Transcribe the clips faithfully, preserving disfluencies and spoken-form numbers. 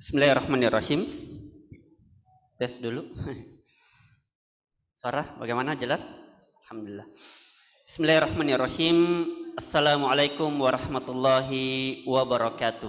Bismillahirrahmanirrahim. Tes dulu. Suara bagaimana, jelas? Alhamdulillah. Bismillahirrahmanirrahim. Assalamualaikum warahmatullahi wabarakatuh.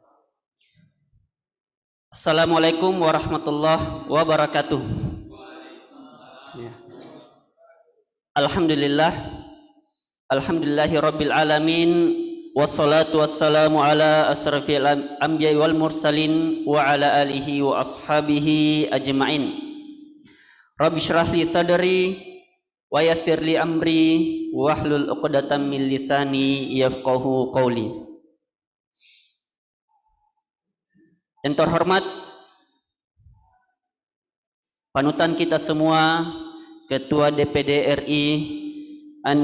Assalamualaikum warahmatullahi wabarakatuh. Ya. Alhamdulillah. Alhamdulillahi rabbil alamin. Wassalatu wassalamu ala asrafil anbiya'i wal mursalin wa ala alihi wa ashabihi ajma'in. Rabbi shrah li sadri wa yassir li amri wahlul 'uqdatam min lisani yafqahu qawli. Yang terhormat panutan kita semua, Ketua D P D R I an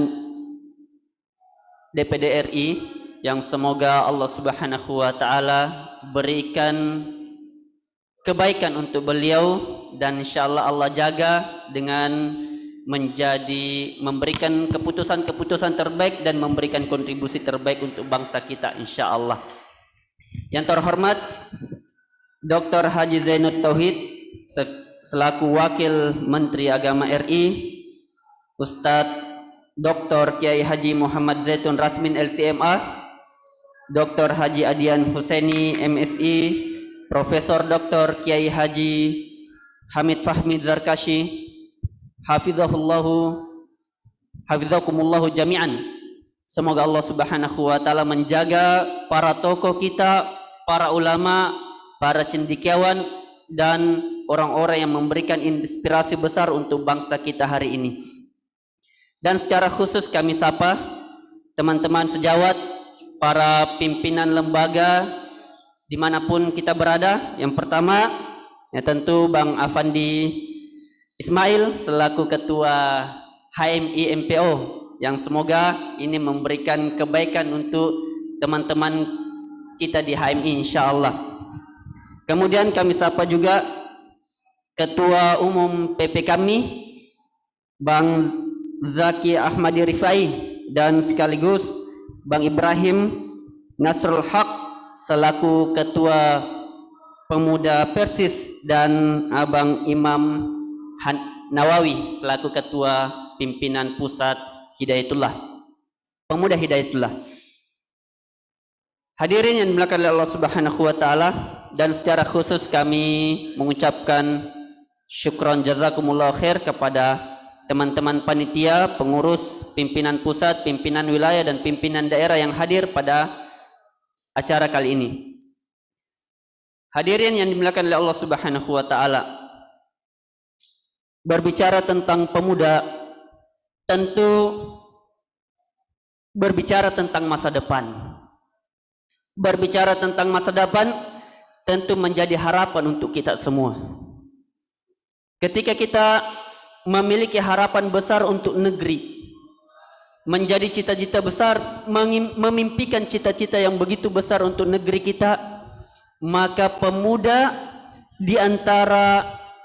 D P D R I, yang semoga Allah Subhanahu wa taala berikan kebaikan untuk beliau dan insyaallah Allah jaga dengan menjadi memberikan keputusan-keputusan terbaik dan memberikan kontribusi terbaik untuk bangsa kita insyaallah. Yang terhormat Doktor Haji Zainud Tauhid selaku Wakil Menteri Agama R I, Ustadz Doktor Kiai Haji Muhammad Zaitun Rasmin L C M A, Doktor Haji Adian Husaini M Si, Profesor Doktor Kiai Haji Hamid Fahmi Zarkashi, hafizahullahu hafizakumullahu jami'an. Semoga Allah Subhanahu wa taala menjaga para tokoh kita, para ulama, para cendekiawan dan orang-orang yang memberikan inspirasi besar untuk bangsa kita hari ini. Dan secara khusus kami sapa teman-teman sejawat, para pimpinan lembaga dimanapun kita berada. Yang pertama ya tentu Bang Afandi Ismail selaku Ketua H M I M P O, yang semoga ini memberikan kebaikan untuk teman-teman kita di H M I insyaallah. Kemudian kami sapa juga Ketua Umum P P kami Bang Zaki Ahmadi Rifai dan sekaligus Bang Ibrahim Nasrul Haq selaku Ketua Pemuda Persis dan Abang Imam Han Nawawi selaku Ketua Pimpinan Pusat Hidayatullah, Pemuda Hidayatullah. Hadirin yang dimuliakan oleh Allah Subhanahu wa taala, dan secara khusus kami mengucapkan syukron jazakumullah khair kepada teman-teman panitia, pengurus, pimpinan pusat, pimpinan wilayah, dan pimpinan daerah yang hadir pada acara kali ini. Hadirin yang dimuliakan oleh Allah Subhanahu wa taala, berbicara tentang pemuda tentu berbicara tentang masa depan. Berbicara tentang masa depan tentu menjadi harapan untuk kita semua. Ketika kita memiliki harapan besar untuk negeri, menjadi cita-cita besar, memimpikan cita-cita yang begitu besar untuk negeri kita, maka pemuda di antara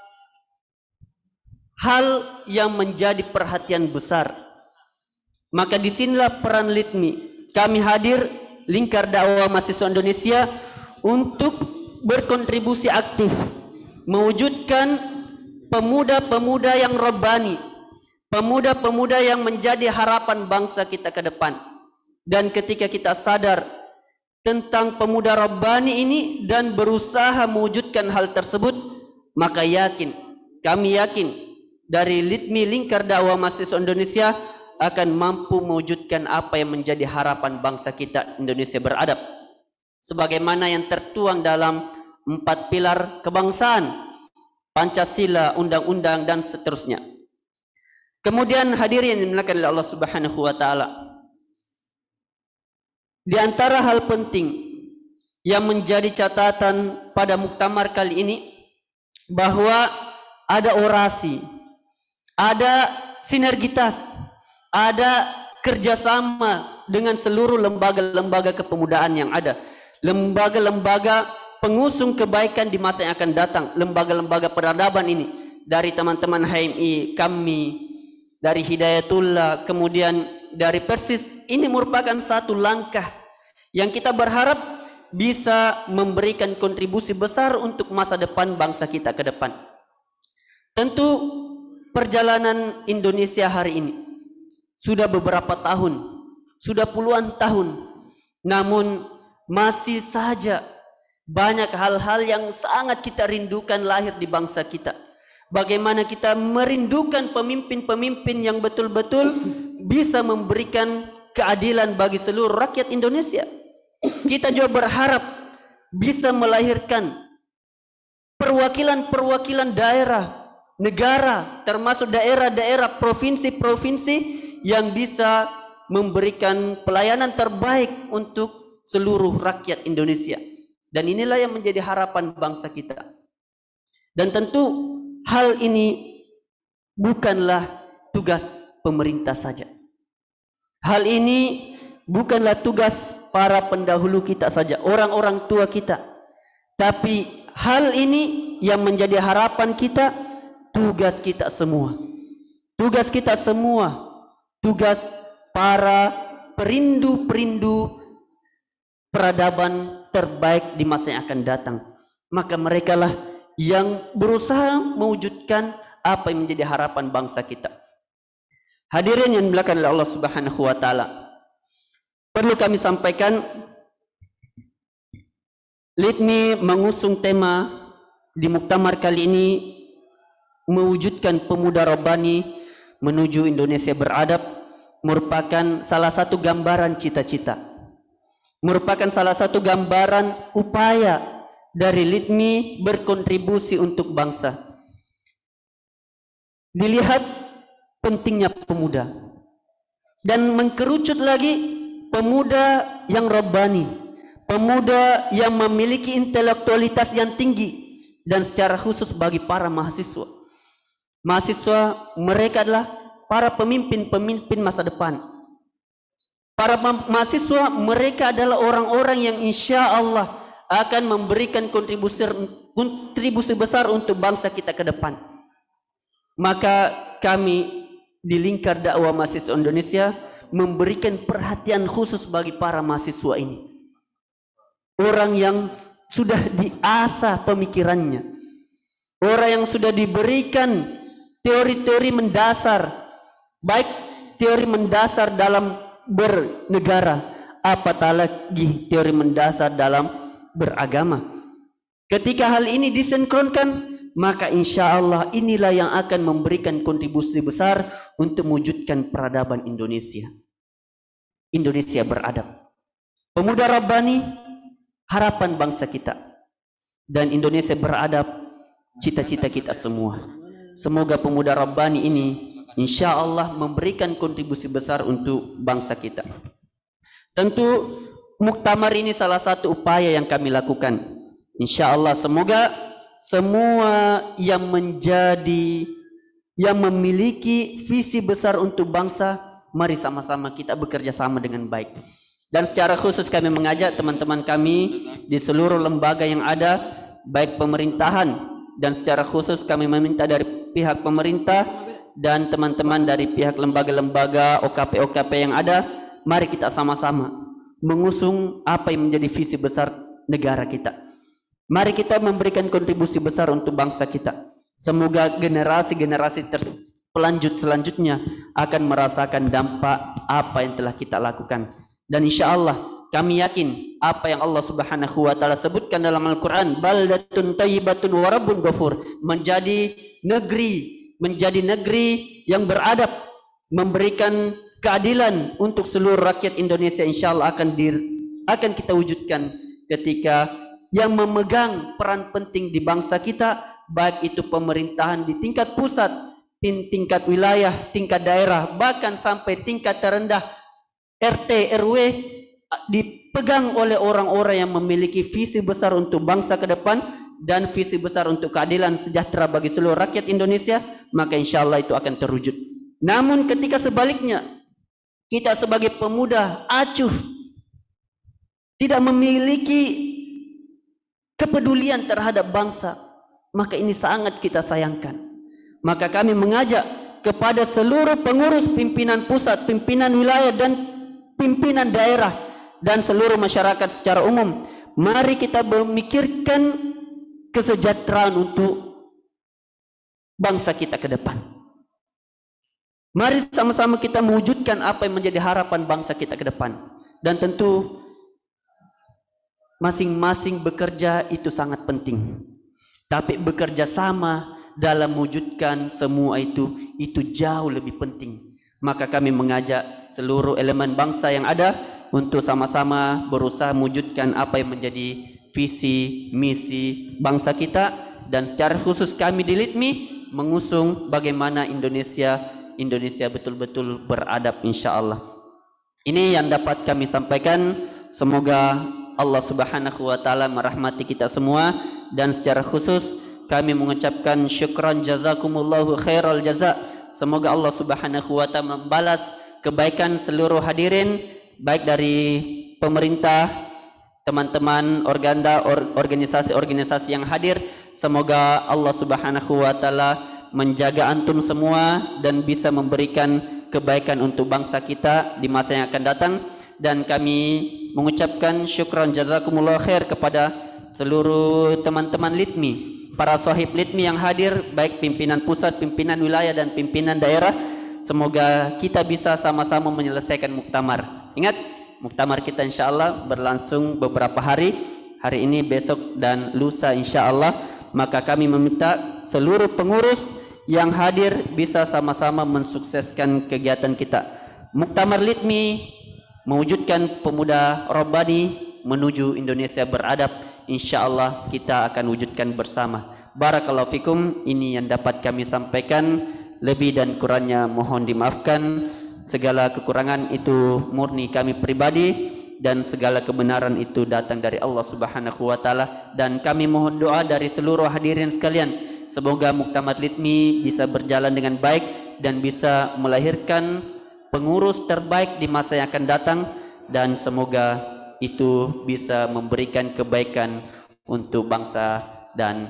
hal yang menjadi perhatian besar. Maka disinilah peran LITMI, kami hadir Lingkar Dakwah Mahasiswa Indonesia, untuk berkontribusi aktif mewujudkan pemuda-pemuda yang rabbani, pemuda-pemuda yang menjadi harapan bangsa kita ke depan. Dan ketika kita sadar tentang pemuda rabbani ini dan berusaha mewujudkan hal tersebut, maka yakin, kami yakin dari LITMI Lingkar Dakwah Mahasiswa Indonesia akan mampu mewujudkan apa yang menjadi harapan bangsa kita Indonesia beradab, sebagaimana yang tertuang dalam empat pilar kebangsaan, Pancasila, undang-undang, dan seterusnya. Kemudian hadirin yang dimuliakan oleh Allah Subhanahu wa taala, di antara hal penting yang menjadi catatan pada muktamar kali ini, bahwa ada orasi, ada sinergitas, ada kerjasama dengan seluruh lembaga-lembaga kepemudaan yang ada, lembaga-lembaga pengusung kebaikan di masa yang akan datang, lembaga-lembaga peradaban ini, dari teman-teman H M I, kami, dari Hidayatullah, kemudian dari Persis. Ini merupakan satu langkah yang kita berharap bisa memberikan kontribusi besar untuk masa depan bangsa kita ke depan. Tentu perjalanan Indonesia hari ini sudah beberapa tahun, sudah puluhan tahun, namun masih saja banyak hal-hal yang sangat kita rindukan lahir di bangsa kita. Bagaimana kita merindukan pemimpin-pemimpin yang betul-betul bisa memberikan keadilan bagi seluruh rakyat Indonesia. Kita juga berharap bisa melahirkan perwakilan-perwakilan daerah, negara, termasuk daerah-daerah, provinsi-provinsi yang bisa memberikan pelayanan terbaik untuk seluruh rakyat Indonesia. Dan inilah yang menjadi harapan bangsa kita. Dan tentu hal ini bukanlah tugas pemerintah saja. Hal ini bukanlah tugas para pendahulu kita saja, orang-orang tua kita. Tapi hal ini yang menjadi harapan kita, tugas kita semua. Tugas kita semua, tugas para perindu-perindu peradaban terbaik di masa yang akan datang. Maka merekalah yang berusaha mewujudkan apa yang menjadi harapan bangsa kita. Hadirin yang dimuliakan oleh Allah Subhanahu wa taala. Perlu kami sampaikan, LIDMI mengusung tema di muktamar kali ini mewujudkan pemuda Rabbani menuju Indonesia beradab, merupakan salah satu gambaran cita-cita, merupakan salah satu gambaran upaya dari LIDMI berkontribusi untuk bangsa. Dilihat pentingnya pemuda dan mengkerucut lagi pemuda yang Rabbani, pemuda yang memiliki intelektualitas yang tinggi, dan secara khusus bagi para mahasiswa. Mahasiswa mereka adalah para pemimpin-pemimpin masa depan. Para mahasiswa mereka adalah orang-orang yang insya Allah akan memberikan kontribusi, kontribusi besar untuk bangsa kita ke depan. Maka kami di Lingkar Dakwah Mahasiswa Indonesia memberikan perhatian khusus bagi para mahasiswa ini. Orang yang sudah diasah pemikirannya, orang yang sudah diberikan teori-teori mendasar, baik teori mendasar dalam bernegara, apatah lagi teori mendasar dalam beragama. Ketika hal ini disinkronkan, maka insya Allah inilah yang akan memberikan kontribusi besar untuk mewujudkan peradaban Indonesia. Indonesia beradab. Pemuda Rabbani, harapan bangsa kita. Dan Indonesia beradab, cita-cita kita semua. Semoga pemuda Rabbani ini insya Allah memberikan kontribusi besar untuk bangsa kita. Tentu muktamar ini salah satu upaya yang kami lakukan. Insya Allah semoga semua yang menjadi, yang memiliki visi besar untuk bangsa, mari sama-sama kita bekerja sama dengan baik. Dan secara khusus kami mengajak teman-teman kami di seluruh lembaga yang ada, baik pemerintahan, dan secara khusus kami meminta dari pihak pemerintah dan teman-teman dari pihak lembaga-lembaga O K P-O K P yang ada, mari kita sama-sama mengusung apa yang menjadi visi besar negara kita. Mari kita memberikan kontribusi besar untuk bangsa kita. Semoga generasi-generasi pelanjut selanjutnya akan merasakan dampak apa yang telah kita lakukan. Dan insya Allah kami yakin apa yang Allah Subhanahu wa taala sebutkan dalam Al-Qur'an, baldatun thayyibatun wa rabbun ghafur, menjadi negeri, menjadi negeri yang beradab, memberikan keadilan untuk seluruh rakyat Indonesia, insya Allah akan dir, akan kita wujudkan ketika yang memegang peran penting di bangsa kita, baik itu pemerintahan di tingkat pusat, tingkat wilayah, tingkat daerah, bahkan sampai tingkat terendah R T R W, dipegang oleh orang-orang yang memiliki visi besar untuk bangsa ke depan dan visi besar untuk keadilan sejahtera bagi seluruh rakyat Indonesia, maka insya Allah itu akan terwujud. Namun ketika sebaliknya, kita sebagai pemuda acuh, tidak memiliki kepedulian terhadap bangsa, maka ini sangat kita sayangkan. Maka kami mengajak kepada seluruh pengurus pimpinan pusat, pimpinan wilayah dan pimpinan daerah dan seluruh masyarakat secara umum, Mari kita memikirkan kesejahteraan untuk bangsa kita ke depan. Mari sama-sama kita mewujudkan apa yang menjadi harapan bangsa kita ke depan. Dan tentu masing-masing bekerja itu sangat penting. Tapi bekerja sama dalam mewujudkan semua itu, itu jauh lebih penting. Maka kami mengajak seluruh elemen bangsa yang ada untuk sama-sama berusaha mewujudkan apa yang menjadi visi, misi bangsa kita. Dan secara khusus kami di LITMI mengusung bagaimana Indonesia Indonesia betul-betul beradab, insya Allah. Ini yang dapat kami sampaikan. Semoga Allah Subhanahu wa taala merahmati kita semua, dan secara khusus kami mengucapkan syukran jazakumullahu khairal jaza. Semoga Allah Subhanahu wa taala membalas kebaikan seluruh hadirin, baik dari pemerintah, teman-teman organda, organisasi-organisasi yang hadir. Semoga Allah Subhanahu wa taala menjaga antum semua dan bisa memberikan kebaikan untuk bangsa kita di masa yang akan datang. Dan kami mengucapkan syukran jazakumullah khair kepada seluruh teman-teman LITMI, para sahib LITMI yang hadir, baik pimpinan pusat, pimpinan wilayah, dan pimpinan daerah. Semoga kita bisa sama-sama menyelesaikan muktamar. Ingat, muktamar kita insya Allah berlangsung beberapa hari, hari ini, besok, dan lusa insya Allah. Maka kami meminta seluruh pengurus yang hadir bisa sama-sama mensukseskan kegiatan kita. Muktamar LITMI mewujudkan pemuda Rabbani menuju Indonesia beradab. Insya Allah kita akan wujudkan bersama. Barakallahu fikum. Ini yang dapat kami sampaikan. Lebih dan kurangnya mohon dimaafkan. Segala kekurangan itu murni kami pribadi, dan segala kebenaran itu datang dari Allah Subhanahu wa taala. Dan kami mohon doa dari seluruh hadirin sekalian, semoga Muktamar LITMI bisa berjalan dengan baik dan bisa melahirkan pengurus terbaik di masa yang akan datang, dan semoga itu bisa memberikan kebaikan untuk bangsa dan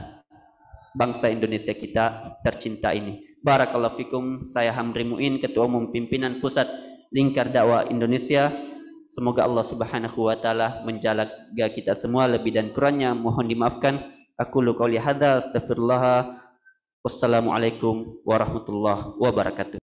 bangsa Indonesia kita tercinta ini. Barakallahu fikum. Saya Hamri Muin, Ketua Umum Pimpinan Pusat Lingkar Dakwah Indonesia. Semoga Allah Subhanahu wa taala menjaga kita semua. Lebih dan kurangnya mohon dimaafkan. Aqulu qouli hadza, astaghfirullah. Wassalamualaikum warahmatullahi wabarakatuh.